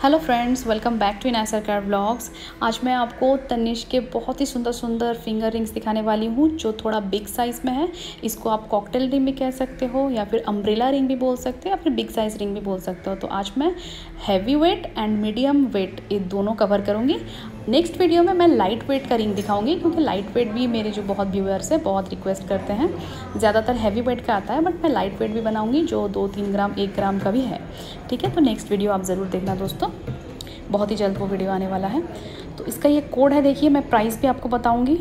Hello friends, welcome back to इनायसर car vlogs. आज मैं आपको तनिष्क के बहुत ही सुंदर सुंदर फिंगर रिंग्स दिखाने वाली हूँ जो थोड़ा बिग साइज़ में है। इसको आप कॉकटेल रिंग भी कह सकते हो या फिर अम्ब्रेला रिंग भी बोल सकते हो या फिर बिग साइज़ रिंग भी बोल सकते हो। तो आज मैं heavy weight and medium weight ये दोनों कवर करूँगी। नेक्स्ट वीडियो में मैं लाइट वेट का रिंग दिखाऊंगी क्योंकि लाइट वेट भी मेरे जो बहुत व्यूअर्स है बहुत रिक्वेस्ट करते हैं। ज़्यादातर हैवी वेट का आता है बट मैं लाइट वेट भी बनाऊंगी जो 2-3 ग्राम 1 ग्राम का भी है। ठीक है, तो नेक्स्ट वीडियो आप ज़रूर देखना दोस्तों, बहुत ही जल्द वो वीडियो आने वाला है। तो इसका ये कोड है, देखिए मैं प्राइस भी आपको बताऊंगी।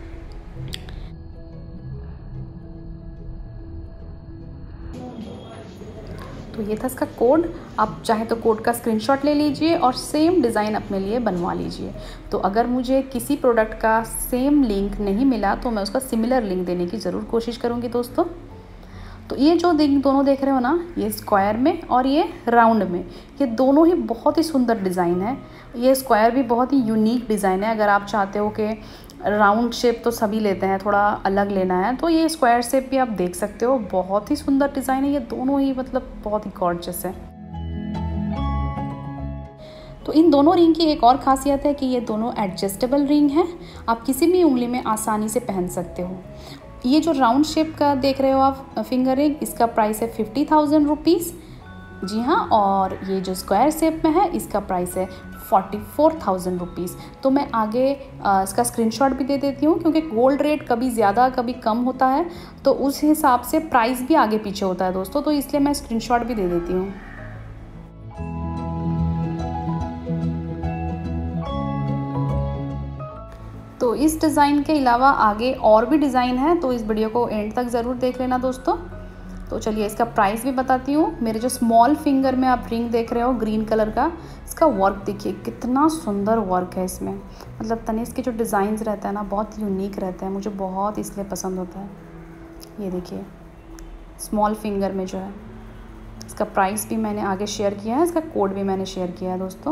तो ये था इसका कोड। आप चाहे तो कोड का स्क्रीनशॉट ले लीजिए और सेम डिज़ाइन अपने लिए बनवा लीजिए। तो अगर मुझे किसी प्रोडक्ट का सेम लिंक नहीं मिला तो मैं उसका सिमिलर लिंक देने की ज़रूर कोशिश करूँगी दोस्तों। तो ये जो दोनों देख रहे हो ना, ये स्क्वायर में और ये राउंड में, ये दोनों ही बहुत ही सुंदर डिज़ाइन है। ये स्क्वायर भी बहुत ही यूनिक डिज़ाइन है। अगर आप चाहते हो कि राउंड शेप तो सभी लेते हैं, थोड़ा अलग लेना है तो ये स्क्वायर शेप भी आप देख सकते हो। बहुत ही सुंदर डिज़ाइन है, ये दोनों ही मतलब बहुत ही गॉर्जियस है। तो इन दोनों रिंग की एक और ख़ासियत है कि ये दोनों एडजस्टेबल रिंग हैं। आप किसी भी उंगली में आसानी से पहन सकते हो। ये जो राउंड शेप का देख रहे हो आप फिंगर रिंग, इसका प्राइस है 50,000 रुपीज़। जी हाँ, और ये जो स्क्वायर शेप में है इसका प्राइस है 44,000 रुपीज़। तो मैं आगे इसका स्क्रीनशॉट भी दे देती हूँ क्योंकि गोल्ड रेट कभी ज़्यादा कभी कम होता है, तो उस हिसाब से प्राइस भी आगे पीछे होता है दोस्तों, तो इसलिए मैं स्क्रीनशॉट भी दे देती हूँ। तो इस डिज़ाइन के अलावा आगे और भी डिज़ाइन है, तो इस वीडियो को एंड तक ज़रूर देख लेना दोस्तों। तो चलिए इसका प्राइस भी बताती हूँ। मेरे जो स्मॉल फिंगर में आप रिंग देख रहे हो ग्रीन कलर का, इसका वर्क देखिए कितना सुंदर वर्क है इसमें। मतलब तनिष्क के जो डिज़ाइंस रहता है ना बहुत यूनिक रहता है, मुझे बहुत इसलिए पसंद होता है। ये देखिए स्मॉल फिंगर में जो है, इसका प्राइस भी मैंने आगे शेयर किया है, इसका कोड भी मैंने शेयर किया है दोस्तों।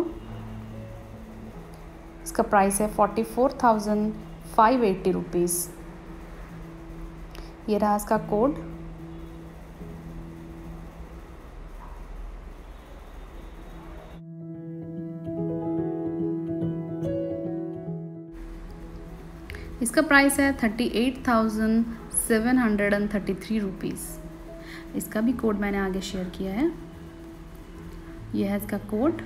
इसका प्राइस है 44,580 रुपीज़। ये रहा इसका कोड। इसका प्राइस है 38,733 रुपीज़। इसका भी कोड मैंने आगे शेयर किया है। यह है इसका कोड।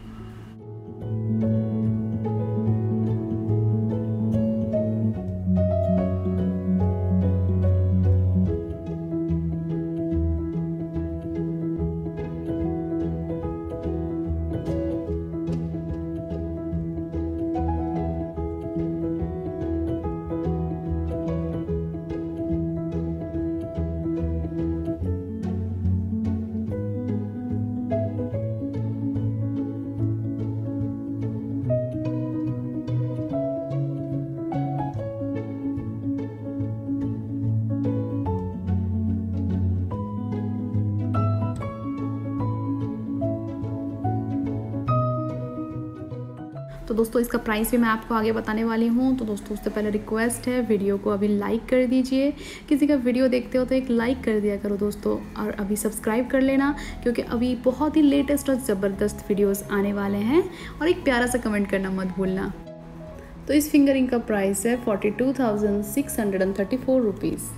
तो दोस्तों इसका प्राइस भी मैं आपको आगे बताने वाली हूँ। तो दोस्तों उससे पहले रिक्वेस्ट है, वीडियो को अभी लाइक कर दीजिए। किसी का वीडियो देखते हो तो एक लाइक कर दिया करो दोस्तों, और अभी सब्सक्राइब कर लेना क्योंकि अभी बहुत ही लेटेस्ट और ज़बरदस्त वीडियोस आने वाले हैं। और एक प्यारा सा कमेंट करना मत भूलना। तो इस फिंगरिंग का प्राइस है 42,634 रुपीज़।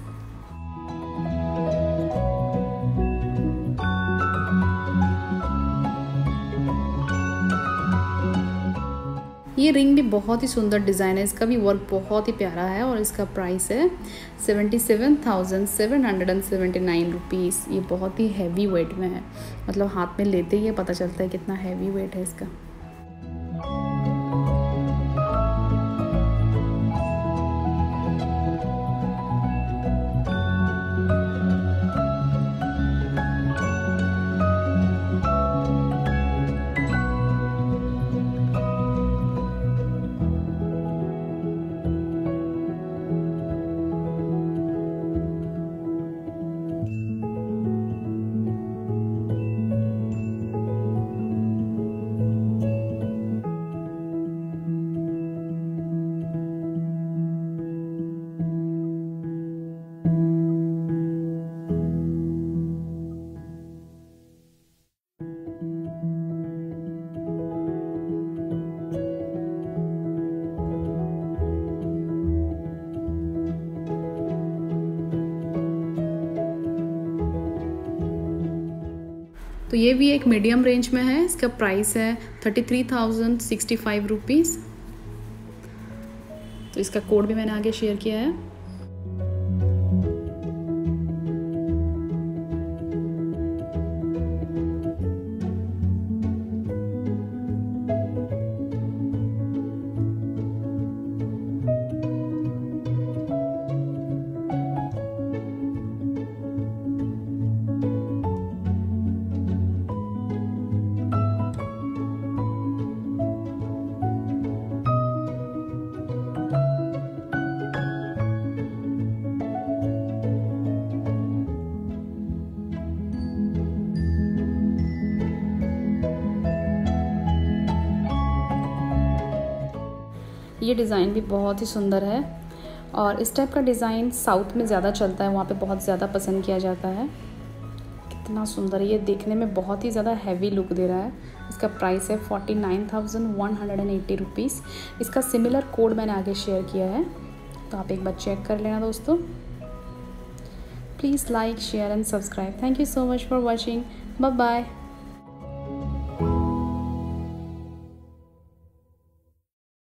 ये रिंग भी बहुत ही सुंदर डिज़ाइन है, इसका भी वर्क बहुत ही प्यारा है और इसका प्राइस है 77,779 रुपीज़। ये बहुत ही हैवी वेट में है, मतलब हाथ में लेते ही पता चलता है कितना हैवी वेट है इसका। तो ये भी एक मीडियम रेंज में है। इसका प्राइस है 33,065 रुपीज़। तो इसका कोड भी मैंने आगे शेयर किया है। ये डिज़ाइन भी बहुत ही सुंदर है और इस टाइप का डिज़ाइन साउथ में ज़्यादा चलता है, वहाँ पे बहुत ज़्यादा पसंद किया जाता है। कितना सुंदर है, ये देखने में बहुत ही ज़्यादा हैवी लुक दे रहा है। इसका प्राइस है 49,180 रुपीज़। इसका सिमिलर कोड मैंने आगे शेयर किया है, तो आप एक बार चेक कर लेना दोस्तों। Please like, share and subscribe. Thank you so much for watching. Bye bye.